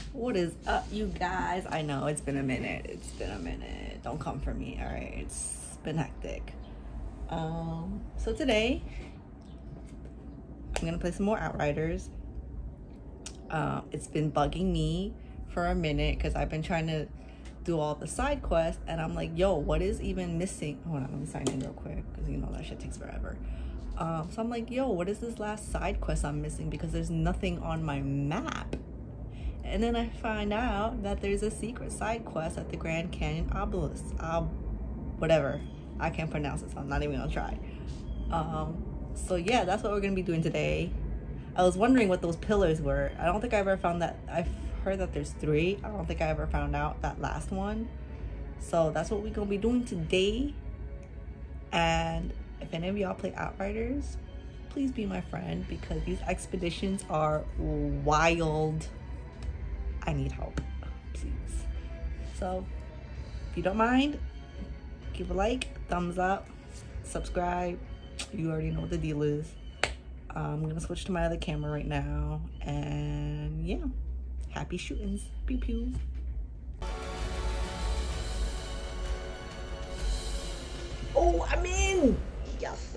What is up, you guys? I know it's been a minute. It's been a minute. Don't come for me, all right? It's been hectic. So today I'm gonna play some more Outriders. It's been bugging me for a minute because I've been trying to do all the side quests, and I'm like, yo, what is even missing? Hold on, let me sign in real quick because you know that shit takes forever. So I'm like, yo, what is this last side quest I'm missing? Because there's nothing on my map. And then I find out that there's a secret side quest at the Grand Canyon obelisk. Whatever. I can't pronounce it, so I'm not even gonna try. So yeah, that's what we're gonna be doing today. I was wondering what those pillars were. I don't think I ever found that. I've heard that there's 3. I don't think I ever found out that last one. So that's what we're gonna be doing today. And if any of y'all play Outriders, please be my friend because these expeditions are wild. I need help, please. So if you don't mind, give a like, thumbs up, subscribe. You already know what the deal is. I'm gonna switch to my other camera right now, and yeah, happy shootings. Pew pew. Oh, I'm in. Yes.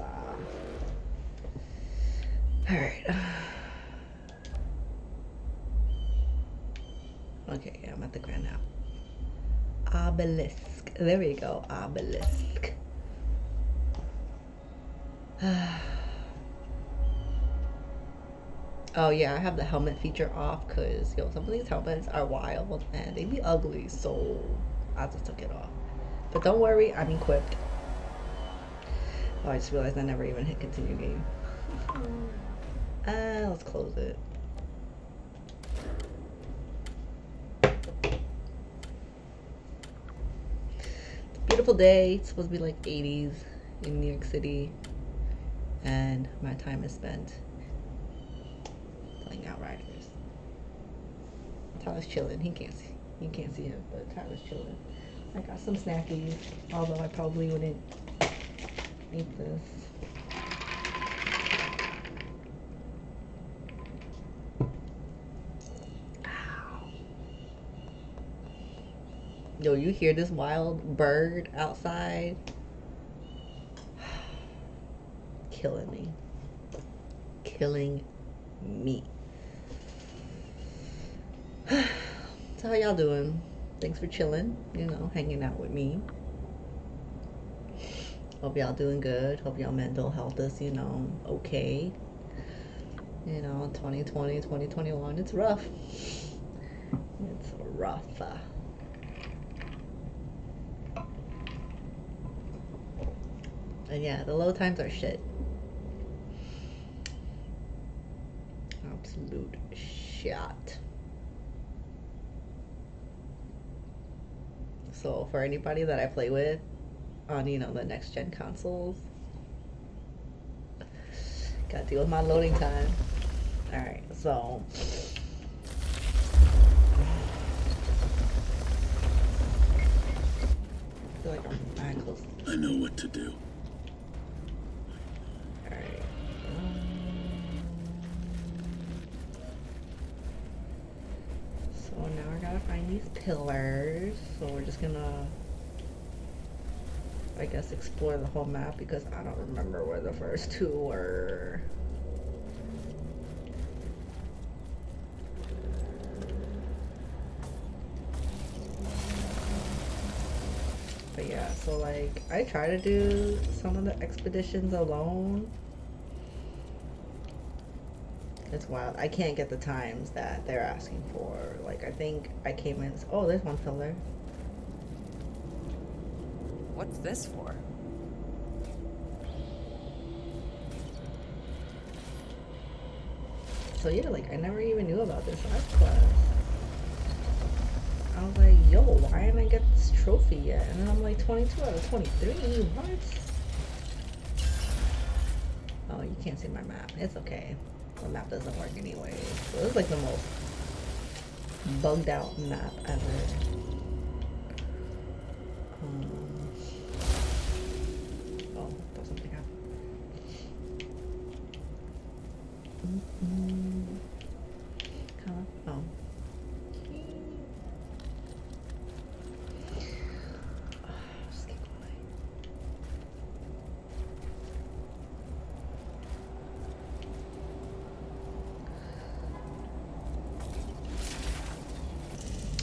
All right. Okay, yeah, I'm at the Grand now. Obelisk. There we go. Obelisk. Oh yeah, I have the helmet feature off because yo, some of these helmets are wild and they be ugly, so I just took it off. But don't worry, I'm equipped. Oh, I just realized I never even hit continue game. Let's close it. It's a beautiful day. It's supposed to be like 80s in New York City, and my time is spent playing Outriders. Tyler's chilling. He can't see him, but Tyler's chilling. I got some snackies, although I probably wouldn't eat this. Ow. Yo, you hear this wild bird outside? Killing me. Killing me. So how y'all doing? Thanks for chilling, you know, hanging out with me. Hope y'all doing good. Hope y'all mental health is, you know, okay. You know, 2020, 2021, it's rough. It's rough. And yeah, the low times are shit. Absolute shit. So for anybody that I play with on, you know, the next gen consoles, gotta deal with my loading time. Alright, so I feel like I'm close. I know what to do. Alright. So now we're gonna find these pillars. So we're just gonna, I guess, explore the whole map because I don't remember where the first 2 were. But yeah, so like I try to do some of the expeditions alone. It's wild. I can't get the times that they're asking for. Like I think I came in. Oh, there's one pillar. What's this for? So yeah, like I never even knew about this side quest. I was like, yo, why didn't I get this trophy yet? And then I'm like 22 out of 23. What? Oh, you can't see my map. It's okay. The map doesn't work anyway. So this is like the most bugged out map ever. Oh, thought something happened. Oh.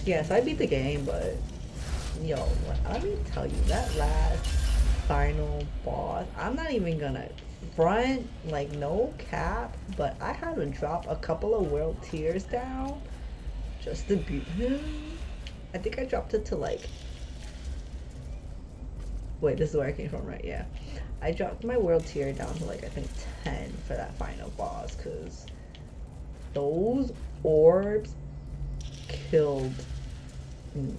Yes, I beat the game, but yo, let me tell you, that last final boss, I'm not even gonna front, like no cap, but I had to drop a couple of world tiers down just to beat him. I think I dropped it to like, wait, this is where I came from, right? Yeah. I dropped my world tier down to like, I think 10 for that final boss, because those orbs killed me.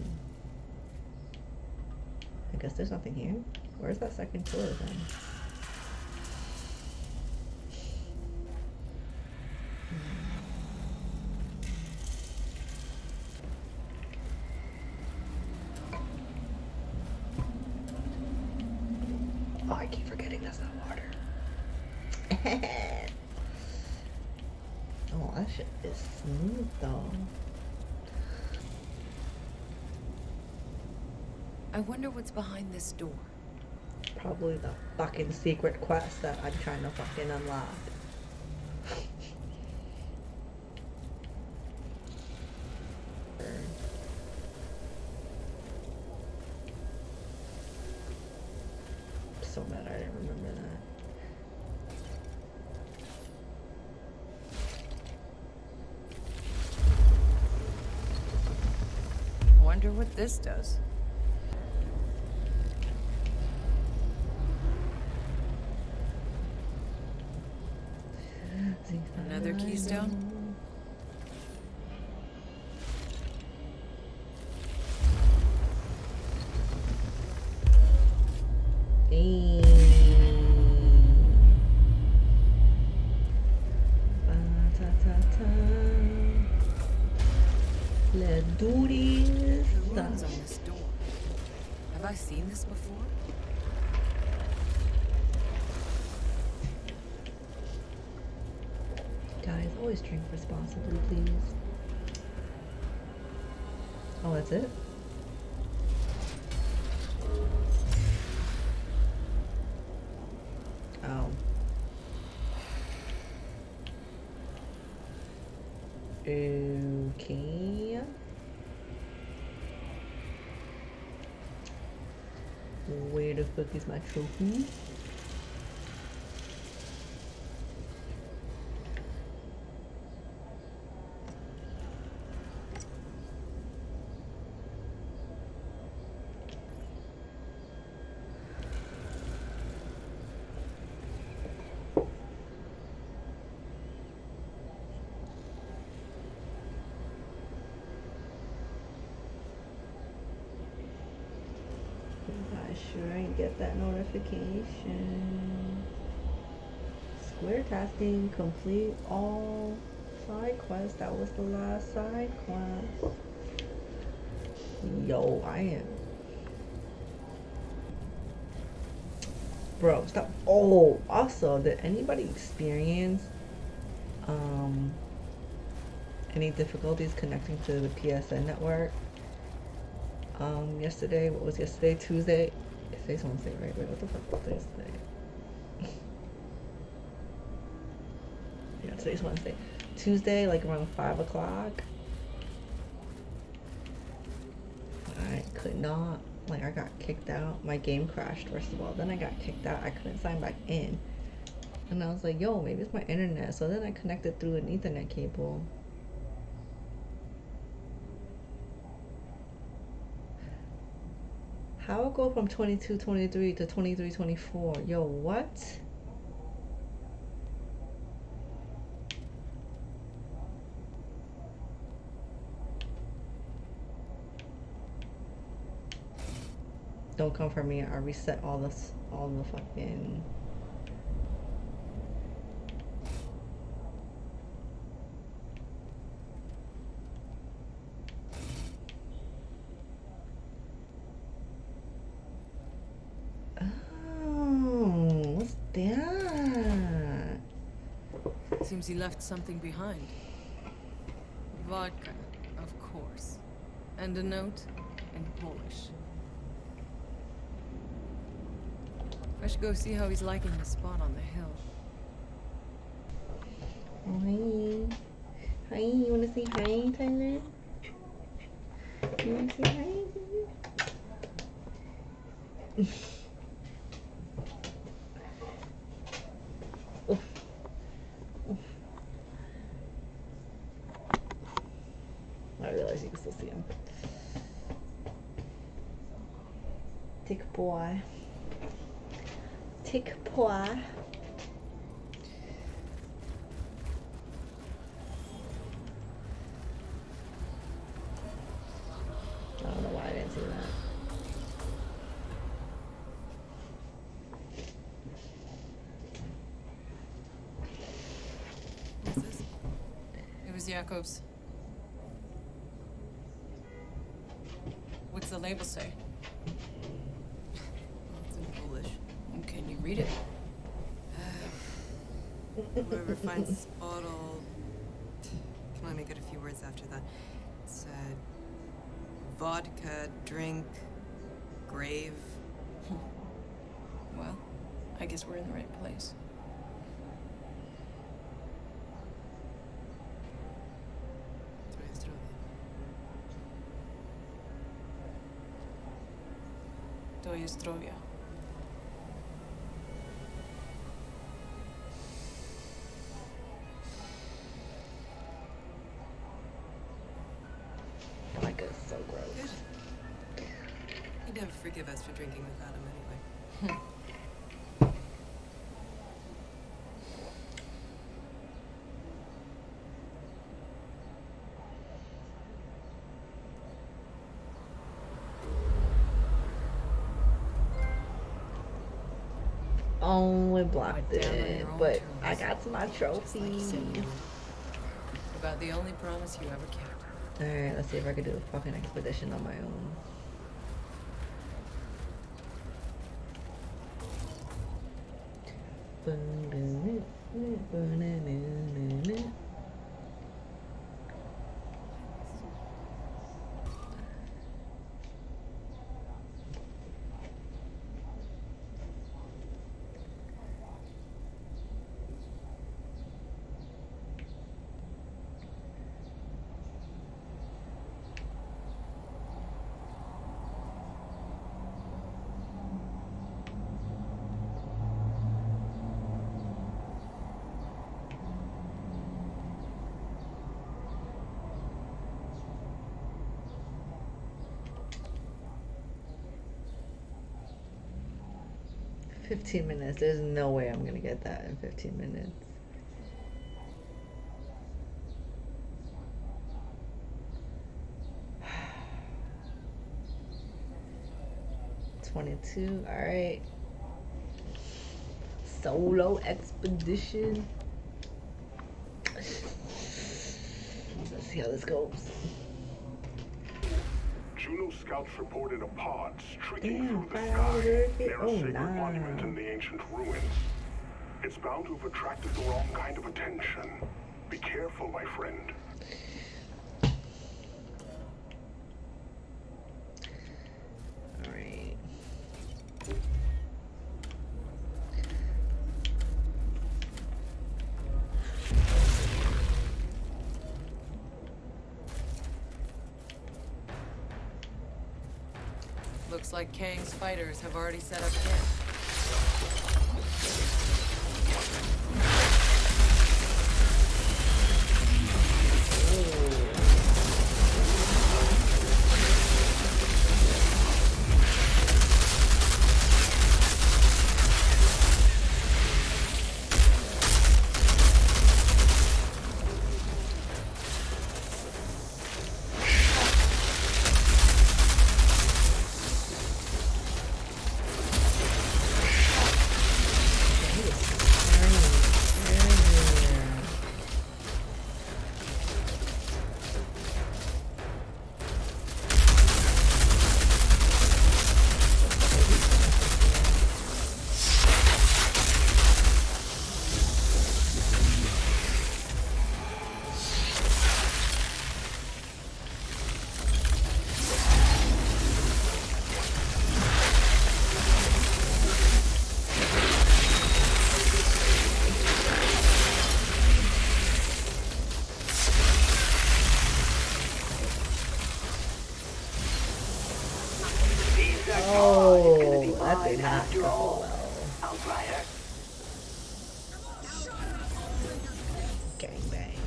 I guess there's nothing here. Where's that second tour then? Oh, I keep forgetting that's not water. Oh, that shit is smooth though. I wonder what's behind this door. Probably the fucking secret quest that I'm trying to fucking unlock. So mad I didn't remember that. Wonder what this does. Another keystone? Let's do this. The runes on this door. Have I seen this before? Guys, always drink responsibly, please. Oh, that's it? Oh. Okay. Where the fuck is my trophy? Sure, I get that notification. Square tasking, complete all side quests. That was the last side quest. Yo, I am. Bro, stop. Oh, also, did anybody experience any difficulties connecting to the PSN network? Yesterday, what was yesterday? Tuesday? Today's Wednesday, right? Wait, what the fuck was today? Yeah, today's Wednesday. Tuesday, like around 5 o'clock. I could not, like, I got kicked out. My game crashed, first of all. Then I got kicked out. I couldn't sign back in. And I was like, yo, maybe it's my internet. So then I connected through an Ethernet cable. How I go from 22-23 to 23-24? Yo, what? Don't come for me. I reset all the fucking. That? Seems he left something behind. Vodka, of course. And a note in Polish. I should go see how he's liking the spot on the hill. Oh, hey. Hi, you wanna say hi, Tyler? You want to see crazy? Oof. Oof. I realize you can still see him. Tick boy. Tick boy. I don't know why I didn't see that. What's this? It was Jakob's. What's the label say? It's in Polish. Can you read it? Whoever finds this bottle... Can I make it a few words after that? It's vodka, drink, grave. Well, I guess we're in the right place. Twoje zdrowia. Like it's so gross. Good. He'd never forgive us for drinking without him anyway. 'Only blocked Went down on it, your own but terms. I got to my trophy. Like you said you would. About the only promise you ever kept. Alright, let's see if I can do a fucking expedition on my own. $15 minutes. There's no way I'm gonna get that in 15 minutes. $22. All right. Solo expedition. Let's see how this goes. Juno scouts reported a pod streaking Damn, through the 5 hours sky already? near a Oh, sacred nah. monument in the ancient ruins. It's bound to have attracted the wrong kind of attention. Be careful, my friend. All right. Looks like Kang's fighters have already set up camp. Oh, that did not go well. Outrider. Gangbang.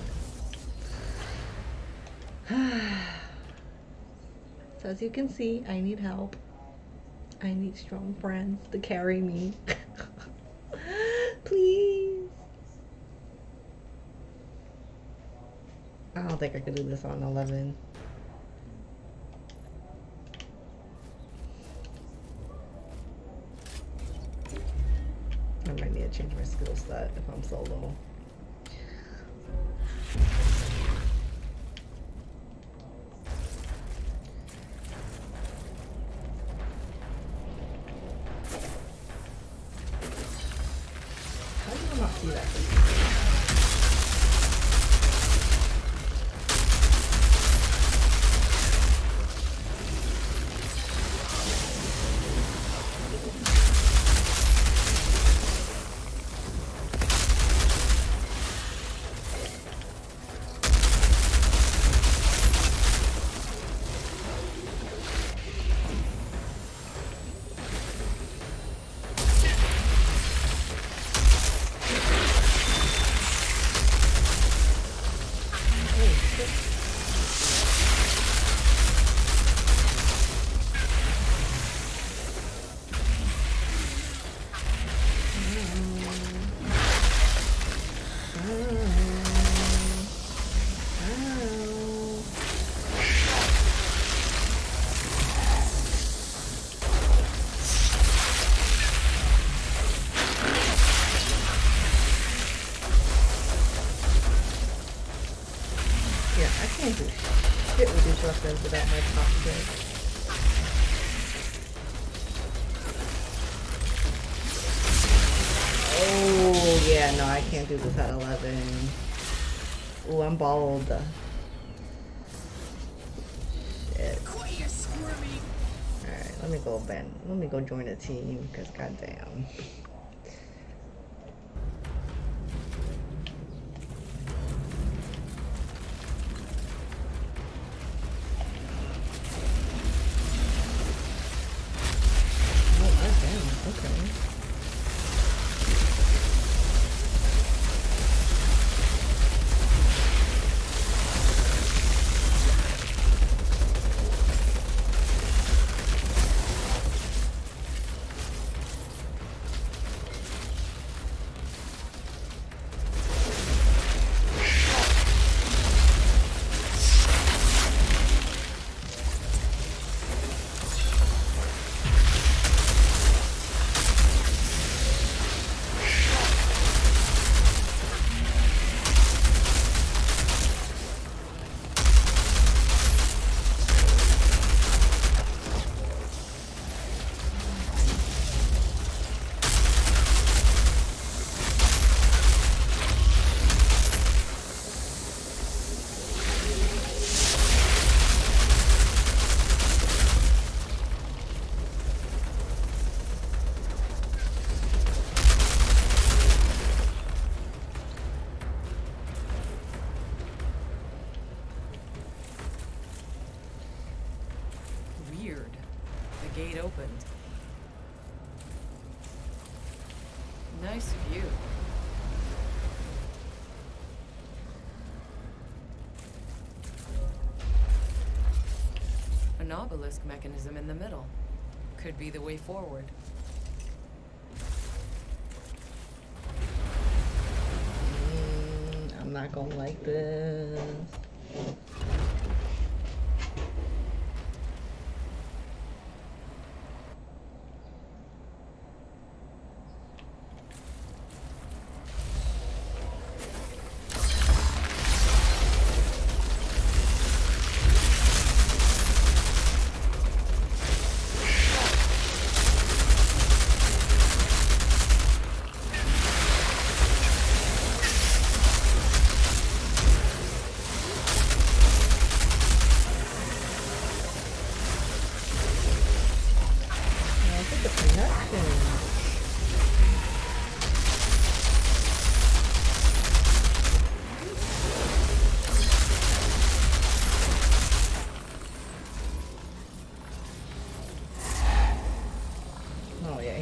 So as you can see, I need help. I need strong friends to carry me. Please. I don't think I could do this on 11. I might need to change my skill set if I'm solo. How did I not see that? I can't do shit with these weapons without my top kick. Oh, yeah, no, I can't do this at 11. Ooh, I'm bald. Shit. Alright, let me go, Ben. Let me go join a team, because goddamn. Okay. Gate opened. Nice view. An obelisk mechanism in the middle. Could be the way forward. I'm not gonna like this.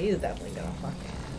He's definitely gonna fucking.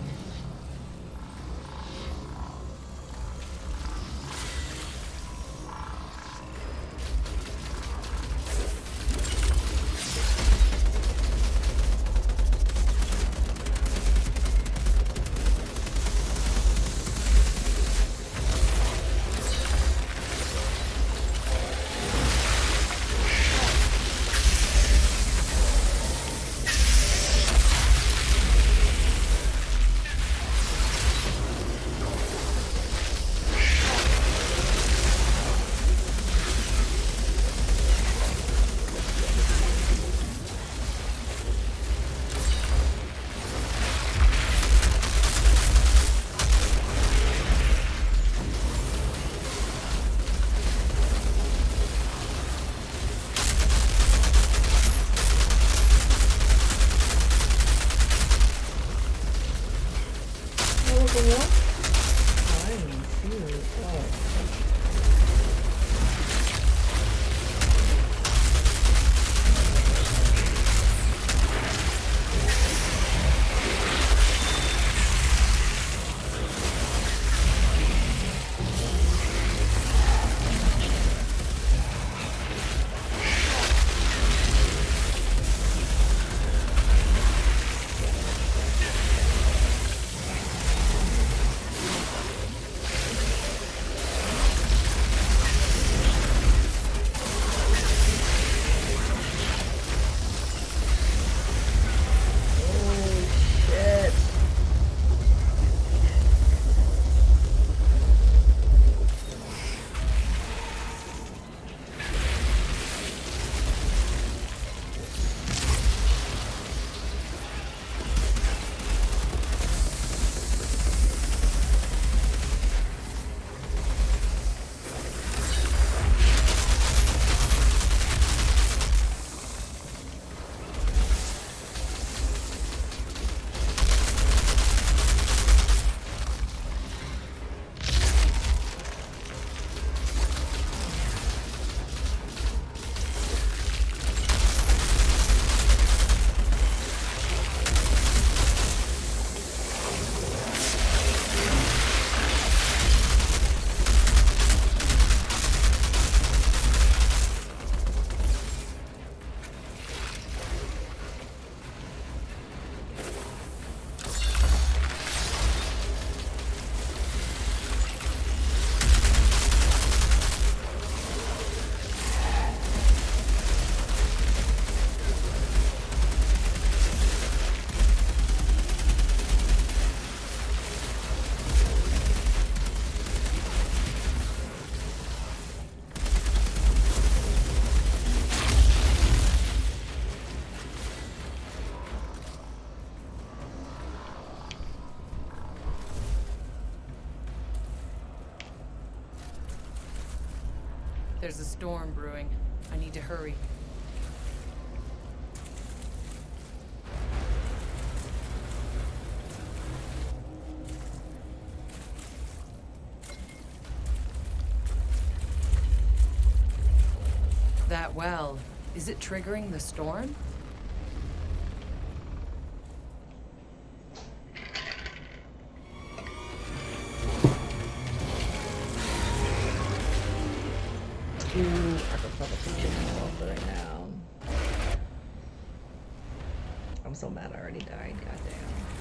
There's a storm brewing. I need to hurry. That well, is it triggering the storm? Right now. I'm so mad I already died, goddamn.